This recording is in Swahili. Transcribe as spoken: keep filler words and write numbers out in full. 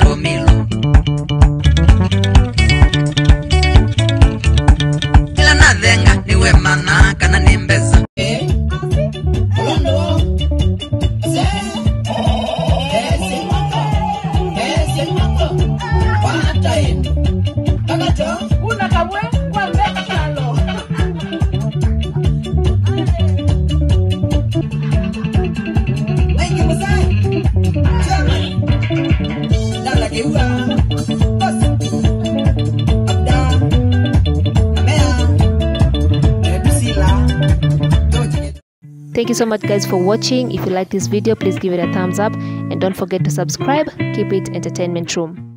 ndo milo ila nathenga niwe mana kana nimbeza eh olondo se eh se mako eh se mako pata endo kagato kuna kabwe kwa mbeka kalo Thank you so much guys for watching. If you like this video, please give it a thumbs up and don't forget to subscribe. Keep it Entertainment Room.